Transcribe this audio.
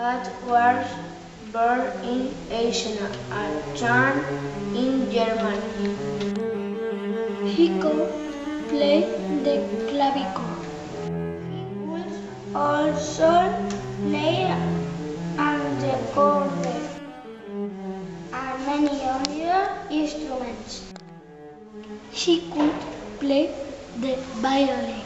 Bach was born in Essen and trained in Germany. He could play the clavichord. He could also play the cornet and many other instruments. He could play the violin.